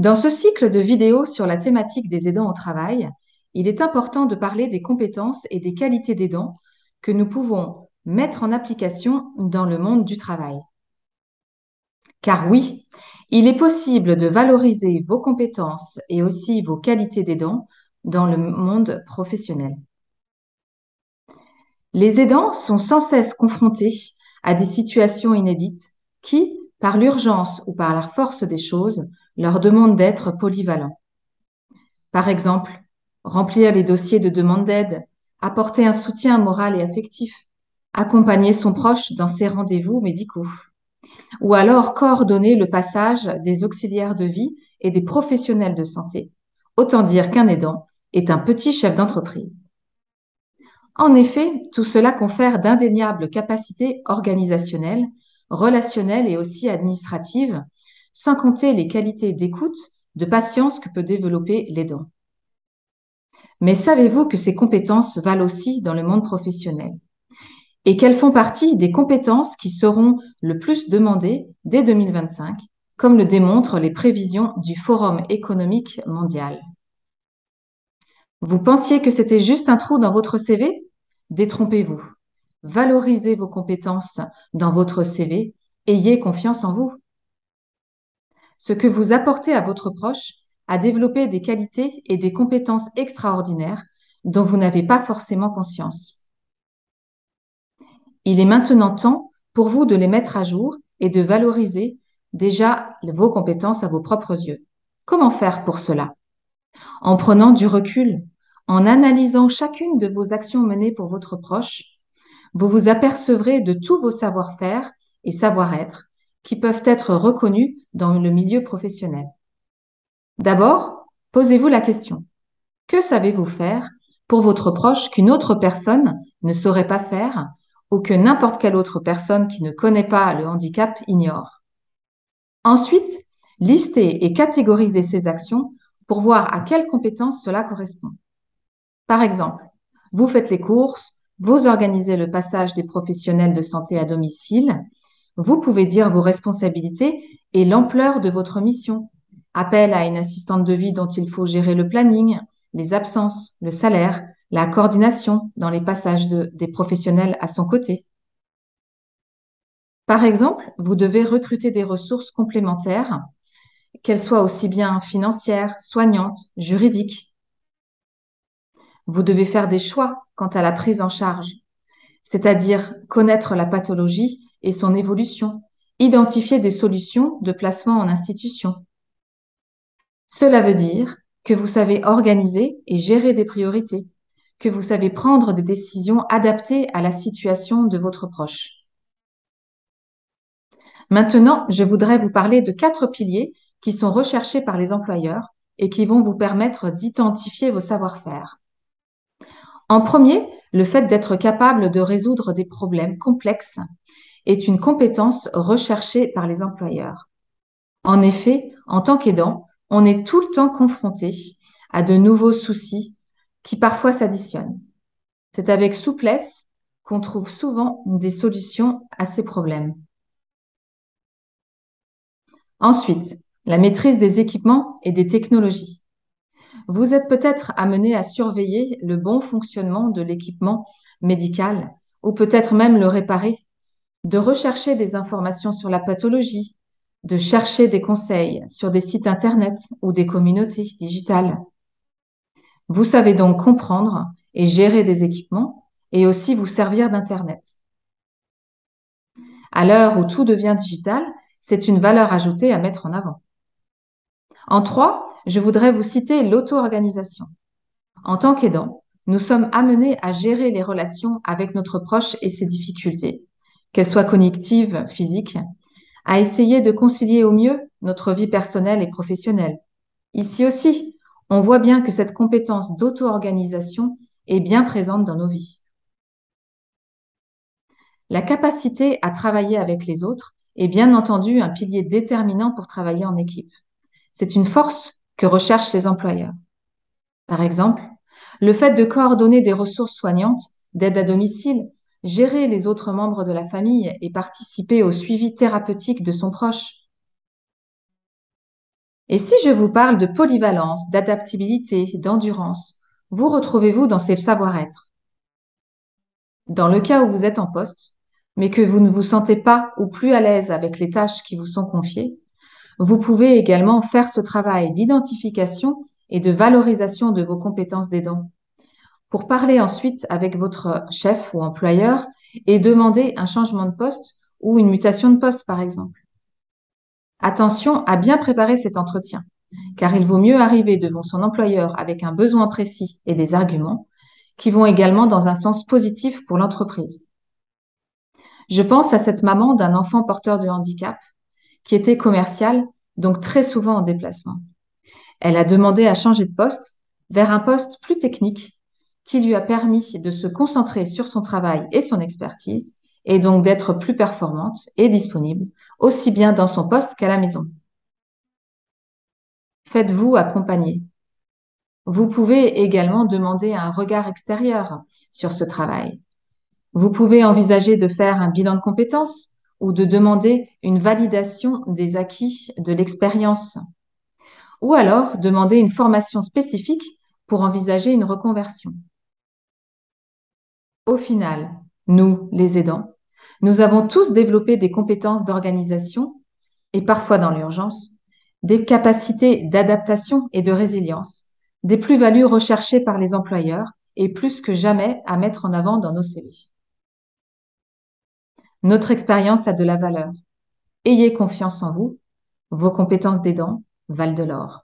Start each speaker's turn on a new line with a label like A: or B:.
A: Dans ce cycle de vidéos sur la thématique des aidants au travail, il est important de parler des compétences et des qualités d'aidants que nous pouvons mettre en application dans le monde du travail. Car oui, il est possible de valoriser vos compétences et aussi vos qualités d'aidant dans le monde professionnel. Les aidants sont sans cesse confrontés à des situations inédites qui, par l'urgence ou par la force des choses, leur demandent d'être polyvalents. Par exemple, remplir les dossiers de demande d'aide, apporter un soutien moral et affectif, accompagner son proche dans ses rendez-vous médicaux, ou alors coordonner le passage des auxiliaires de vie et des professionnels de santé. Autant dire qu'un aidant est un petit chef d'entreprise. En effet, tout cela confère d'indéniables capacités organisationnelles, relationnelles et aussi administratives, sans compter les qualités d'écoute, de patience que peut développer l'aidant. Mais savez-vous que ces compétences valent aussi dans le monde professionnel et qu'elles font partie des compétences qui seront le plus demandées dès 2025, comme le démontrent les prévisions du Forum économique mondial? Vous pensiez que c'était juste un trou dans votre CV? Détrompez-vous. Valorisez vos compétences dans votre CV. Ayez confiance en vous. Ce que vous apportez à votre proche a développé des qualités et des compétences extraordinaires dont vous n'avez pas forcément conscience. Il est maintenant temps pour vous de les mettre à jour et de valoriser déjà vos compétences à vos propres yeux. Comment faire pour cela? En prenant du recul, en analysant chacune de vos actions menées pour votre proche, vous vous apercevrez de tous vos savoir-faire et savoir-être qui peuvent être reconnus dans le milieu professionnel. D'abord, posez-vous la question: que savez-vous faire pour votre proche qu'une autre personne ne saurait pas faire ou que n'importe quelle autre personne qui ne connaît pas le handicap ignore? Ensuite, listez et catégorisez ces actions pour voir à quelles compétences cela correspond. Par exemple, vous faites les courses, vous organisez le passage des professionnels de santé à domicile, vous pouvez dire vos responsabilités et l'ampleur de votre mission. Appel à une assistante de vie dont il faut gérer le planning, les absences, le salaire, la coordination dans les passages des professionnels à son côté. Par exemple, vous devez recruter des ressources complémentaires, qu'elles soient aussi bien financières, soignantes, juridiques. Vous devez faire des choix quant à la prise en charge, c'est-à-dire connaître la pathologie et son évolution, identifier des solutions de placement en institution. Cela veut dire que vous savez organiser et gérer des priorités, que vous savez prendre des décisions adaptées à la situation de votre proche. Maintenant, je voudrais vous parler de 4 piliers qui sont recherchés par les employeurs et qui vont vous permettre d'identifier vos savoir-faire. En premier, le fait d'être capable de résoudre des problèmes complexes est une compétence recherchée par les employeurs. En effet, en tant qu'aidant, on est tout le temps confronté à de nouveaux soucis qui parfois s'additionnent. C'est avec souplesse qu'on trouve souvent des solutions à ces problèmes. Ensuite, la maîtrise des équipements et des technologies. Vous êtes peut-être amené à surveiller le bon fonctionnement de l'équipement médical ou peut-être même le réparer, de rechercher des informations sur la pathologie, de chercher des conseils sur des sites Internet ou des communautés digitales. Vous savez donc comprendre et gérer des équipements et aussi vous servir d'Internet. À l'heure où tout devient digital, c'est une valeur ajoutée à mettre en avant. En 3, je voudrais vous citer l'auto-organisation. En tant qu'aidant, nous sommes amenés à gérer les relations avec notre proche et ses difficultés, qu'elles soient cognitives, physiques, à essayer de concilier au mieux notre vie personnelle et professionnelle. Ici aussi, on voit bien que cette compétence d'auto-organisation est bien présente dans nos vies. La capacité à travailler avec les autres est bien entendu un pilier déterminant pour travailler en équipe. C'est une force que recherchent les employeurs. Par exemple, le fait de coordonner des ressources soignantes, d'aide à domicile, gérer les autres membres de la famille et participer au suivi thérapeutique de son proche. Et si je vous parle de polyvalence, d'adaptabilité, d'endurance, vous retrouvez-vous dans ces savoir-être? Dans le cas où vous êtes en poste, mais que vous ne vous sentez pas ou plus à l'aise avec les tâches qui vous sont confiées, vous pouvez également faire ce travail d'identification et de valorisation de vos compétences d'aidant pour parler ensuite avec votre chef ou employeur et demander un changement de poste ou une mutation de poste, par exemple. Attention à bien préparer cet entretien, car il vaut mieux arriver devant son employeur avec un besoin précis et des arguments qui vont également dans un sens positif pour l'entreprise. Je pense à cette maman d'un enfant porteur de handicap qui était commerciale, donc très souvent en déplacement. Elle a demandé à changer de poste vers un poste plus technique qui lui a permis de se concentrer sur son travail et son expertise et donc d'être plus performante et disponible aussi bien dans son poste qu'à la maison. Faites-vous accompagner. Vous pouvez également demander un regard extérieur sur ce travail. Vous pouvez envisager de faire un bilan de compétences ou de demander une validation des acquis de l'expérience. Ou alors demander une formation spécifique pour envisager une reconversion. Au final, nous, les aidants, nous avons tous développé des compétences d'organisation et parfois dans l'urgence, des capacités d'adaptation et de résilience, des plus-values recherchées par les employeurs et plus que jamais à mettre en avant dans nos CV. Notre expérience a de la valeur. Ayez confiance en vous. Vos compétences d'aidant valent de l'or.